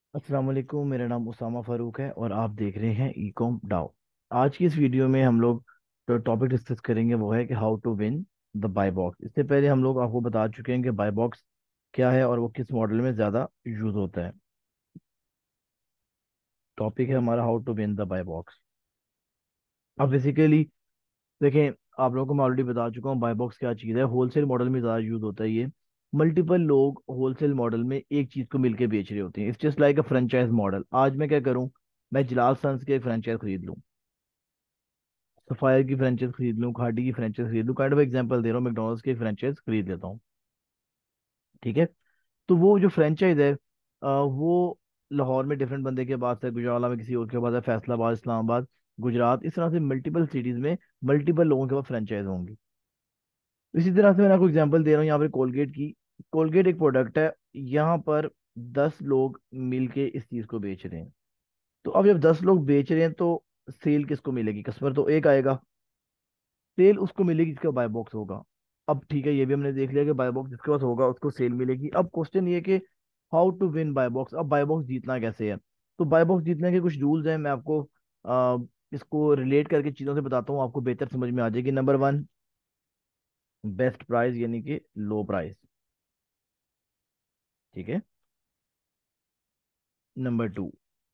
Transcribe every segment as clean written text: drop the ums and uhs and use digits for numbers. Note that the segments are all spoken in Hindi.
अस्सलाम वालेकुम। मेरा नाम उसामा फ़ारूक है और आप देख रहे हैं ई कॉम डाउ। आज की इस वीडियो में हम लोग जो टॉपिक डिस्कस करेंगे वो है कि how to win the buy box. इससे पहले हम लोग आपको बता चुके हैं कि बाय बॉक्स क्या है और वो किस मॉडल में ज़्यादा यूज़ होता है। टॉपिक है हमारा how to win the buy box. अब बेसिकली देखें, आप लोगों को मैं ऑलरेडी बता चुका हूँ बाय बॉक्स क्या चीज़ है। होलसेल मॉडल में ज़्यादा यूज़ होता है ये। मल्टीपल लोग होलसेल मॉडल में एक चीज़ को मिलके बेच रहे होते हैं। It's just like a franchise model. आज मैं क्या करूँ, मैं जलाल सन्स के फ्रेंचाइज खरीद लूँ, सफायर की फ्रेंचाइज खरीद लूँ, खाड़ी की फ्रेंचाइज खरीद लूँ, काइंड ऑफ एग्जांपल दे रहा हूँ, मैकडॉनल्ड्स की फ्रेंचाइज खरीद लेता हूँ। ठीक है। तो वो जो फ्रेंचाइज है वो लाहौर में डिफरेंट बंदे के पास है, गुजरावाला में किसी और के पास है, फैसलाबाद, इस्लामाबाद, गुजरात, इस तरह से मल्टीपल सिटीज में मल्टीपल लोगों के पास फ्रेंचाइज होंगी। इसी तरह से मैं आपको एग्जांपल दे रहा हूँ यहाँ पे कोलगेट की। कोलगेट एक प्रोडक्ट है, यहाँ पर 10 लोग मिलके इस चीज को बेच रहे हैं। तो अब जब 10 लोग बेच रहे हैं तो सेल किसको मिलेगी? कस्टमर तो एक आएगा, सेल उसको मिलेगी जिसका बाय बॉक्स होगा। अब ठीक है, ये भी हमने देख लिया कि बाय बॉक्स जिसके पास होगा उसको सेल मिलेगी। अब क्वेश्चन ये कि how to win buy box. अब बाय बॉक्स जीतना कैसे है? तो बाय बॉक्स जीतने के कुछ रूल्स हैं, मैं आपको इसको रिलेट करके चीज़ों से बताता हूँ, आपको बेहतर समझ में आ जाएगी। नंबर 1, बेस्ट प्राइस यानी कि लो प्राइस। ठीक है। Number 2,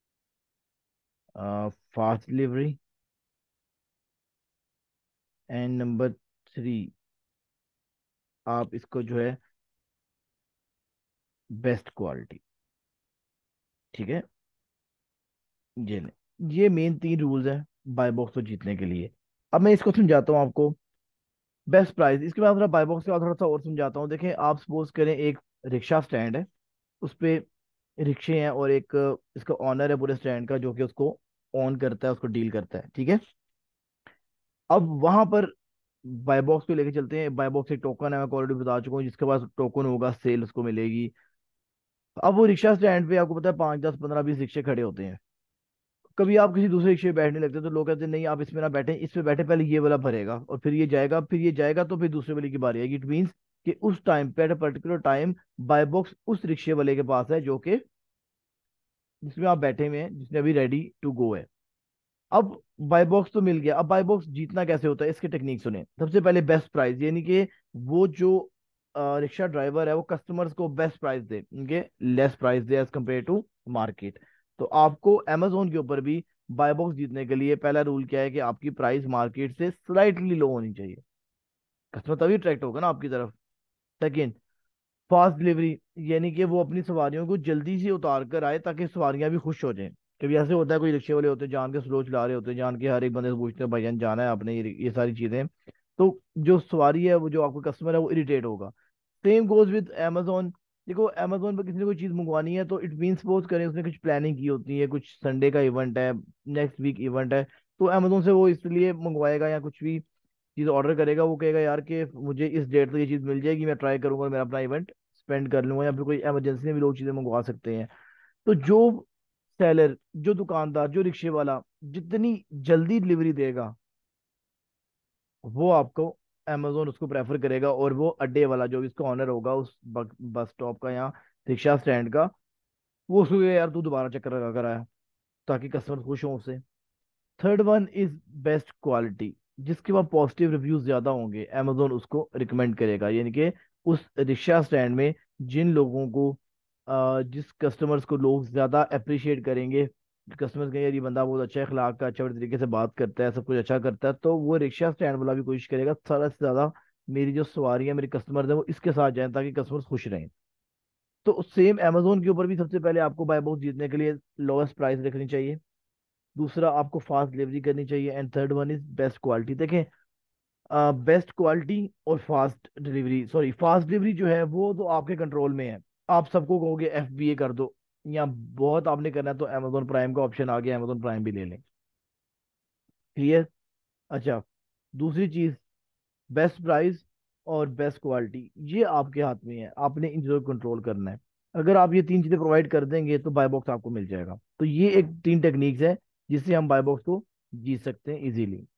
fast delivery. And number 3, आप इसको जो है बेस्ट क्वालिटी। ठीक है। ये मेन 3 रूल्स हैं बाय बॉक्स को जीतने के लिए। अब मैं इसको समझाता हूँ आपको। बेस्ट प्राइस, इसके बाद थोड़ा बाय बॉक्स के बाद थोड़ा सा और समझाता हूँ। देखें, आप सपोज करें एक रिक्शा स्टैंड है, उस पे रिक्शे हैं और एक इसका ऑनर है पूरे स्टैंड का जो कि उसको ऑन करता है, उसको डील करता है। ठीक है। अब वहां पर बाय बॉक्स को लेके चलते हैं। बाय बॉक्स एक टोकन है, मैं ऑलरेडी बता चुका हूँ, जिसके पास टोकन होगा सेल उसको मिलेगी। अब वो रिक्शा स्टैंड पे आपको पता है 5, 10, 15, 20 रिक्शे खड़े होते हैं। कभी आप किसी दूसरे रिक्शे पे बैठने लगते हैं तो लोग कहते हैं नहीं आप इसमें ना बैठे, इस पे बैठे, पहले ये वाला भरेगा और फिर ये जाएगा, फिर ये जाएगा तो फिर दूसरे वाले की बारी आएगी। इट मीन्स कि उस टाइम पे at a particular time buy box उस रिक्शे वाले के पास है जो कि जिसमें आप बैठे हुए हैं, जिसमें अभी रेडी टू गो है। अब बाय बॉक्स तो मिल गया। अब बाय बॉक्स जीतना कैसे होता है, इसकी टेक्निक सुने। सबसे पहले बेस्ट प्राइस, यानी कि वो जो रिक्शा ड्राइवर है वो कस्टमर्स को बेस्ट प्राइस दे, उनके लेस प्राइस दे एज कम्पेयर टू मार्केट। तो आपको अमेजोन के ऊपर भी बाय बॉक्स जीतने के लिए पहला रूल क्या है कि आपकी प्राइस मार्केट से स्लाइटली लो होनी चाहिए। कस्टमर तभी अट्रैक्ट होगा ना आपकी तरफ। सेकेंड, फास्ट डिलीवरी, यानी कि वो अपनी सवारियों को जल्दी से उतार कर आए ताकि सवारियां भी खुश हो जाएं। कभी ऐसे होता है कोई रिक्शे वाले होते हैं जान के स्लो चला रहे होते हैं, जान के हर एक बंदे से पूछते हैं भाईजान जाना है आपने, ये सारी चीजें। तो जो सवारी है, वो जो आपका कस्टमर है वो इरिटेट होगा। Same goes with Amazon. देखो, अमेजोन पर किसी ने कोई चीज मंगवानी है तो इट मीन सपोज करें उसने कुछ प्लानिंग की होती है, कुछ संडे का इवेंट है, नेक्स्ट वीक इवेंट है, तो अमेजोन से वो इसलिए मंगवाएगा या कुछ भी चीज़ ऑर्डर करेगा। वो कहेगा यार कि मुझे इस डेट तक ये चीज़ मिल जाएगी, मैं ट्राई करूंगा, मेरा अपना इवेंट स्पेंड कर लूंगा, या फिर कोई इमरजेंसी में भी लोग चीज़ें मंगवा सकते हैं। तो जो सेलर, जो दुकानदार, जो रिक्शे वाला जितनी जल्दी डिलीवरी देगा वो आपको अमेजोन उसको प्रेफर करेगा। और वो अड्डे वाला जो भी इसका ऑनर होगा उस बस स्टॉप का या रिक्शा स्टैंड का, वो उसको कहेगा, यार तू दोबारा चक्कर लगा कर आया, ताकि कस्टमर खुश हो उससे। Third one is best quality. जिसके पास पॉजिटिव रिव्यूज ज्यादा होंगे अमेजोन उसको रिकमेंड करेगा, यानी कि उस रिक्शा स्टैंड में जिन लोगों को जिस कस्टमर्स को लोग ज्यादा अप्रिशिएट करेंगे, कस्टमर्स कहेंगे यार ये बंदा बहुत अच्छा अखलाक का, अच्छा तरीके से बात करता है, सब कुछ अच्छा करता है, तो वो रिक्शा स्टैंड वाला भी कोशिश करेगा सारा से ज्यादा मेरी जो सवारी है, मेरे कस्टमर्स हैं, वो इसके साथ जाएं ताकि कस्टमर्स खुश रहें। तो सेम अमेजोन के ऊपर भी सबसे पहले आपको बाय बॉक्स जीतने के लिए लोएस्ट प्राइस रखनी चाहिए। दूसरा, आपको फास्ट डिलीवरी करनी चाहिए। And third one is best quality. देखें, बेस्ट क्वालिटी और fast delivery, sorry fast delivery जो है वो तो आपके कंट्रोल में है। आप सबको कहोगे FBA कर दो, या बहुत आपने करना है तो अमेजोन प्राइम का ऑप्शन आ गया, अमेजोन प्राइम भी ले लें। क्लियर? अच्छा, दूसरी चीज, बेस्ट प्राइस और बेस्ट क्वालिटी, ये आपके हाथ में है, आपने इन चीज़ों को कंट्रोल करना है। अगर आप ये 3 चीज़ें प्रोवाइड कर देंगे तो बाय बॉक्स आपको मिल जाएगा। तो ये एक 3 टेक्निक्स है जिससे हम बाय बॉक्स को जीत सकते हैं इजीली।